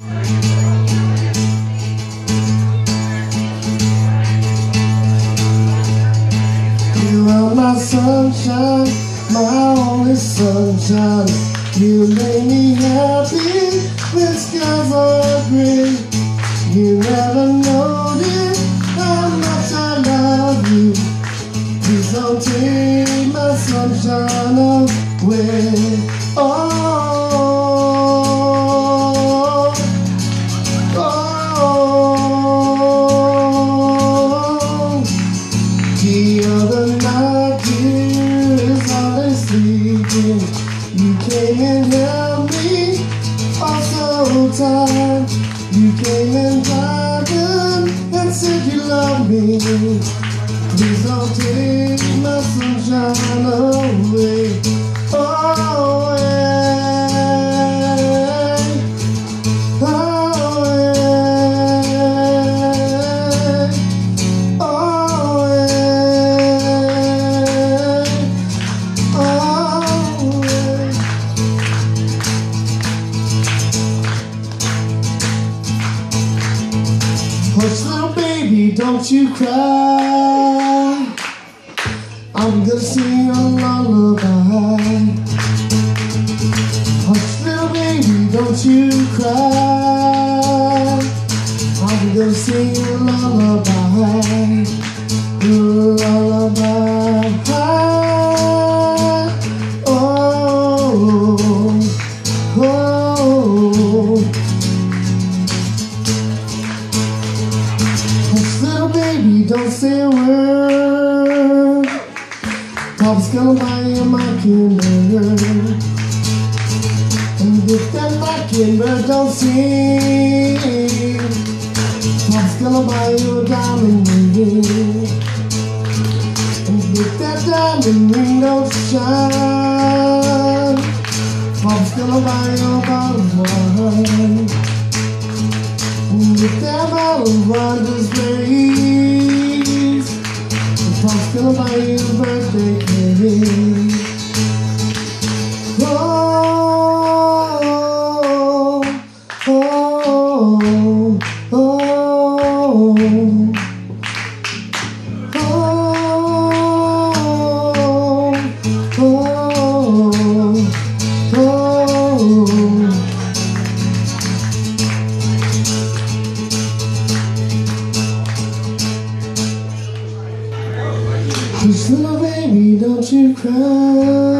You are my sunshine, my only sunshine. You make me happy when skies are gray. You never notice how much I love you. Please don't take my sunshine away. Oh, the other night you is always sleeping. You came and held me, I'm so tired. You came and cried and said you love me. Please don't take my sunshine away. Oh, yeah. Oh, yeah. Oh, yeah. Oh, yeah. Hush, little baby, don't you cry. I'm gonna sing a lullaby. Hush, little baby, don't you cry. I'm gonna sing a lullaby. Lullaby. Oh, oh. Hush, little baby, don't say a word. Papa's gonna buy you a mockingbird. And if that mockingbird don't sing, Papa's gonna buy you a diamond ring. And if that diamond ring don't shine, Papa's gonna buy you a bottle of wine. And if that bottle of wine just breaks, Papa's gonna buy you a birthday cake. Oh, oh, oh, oh, oh, oh. Hush, little baby, don't you cry.